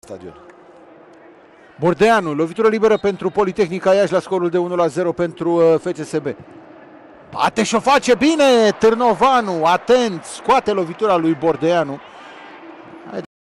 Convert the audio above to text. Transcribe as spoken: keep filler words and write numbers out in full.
stadion. Bordeanu, lovitură liberă pentru Politehnica Iași la scorul de unu la zero pentru F C S B. Bate și o face bine Târnovanu, atent, scoate lovitura lui Bordeanu.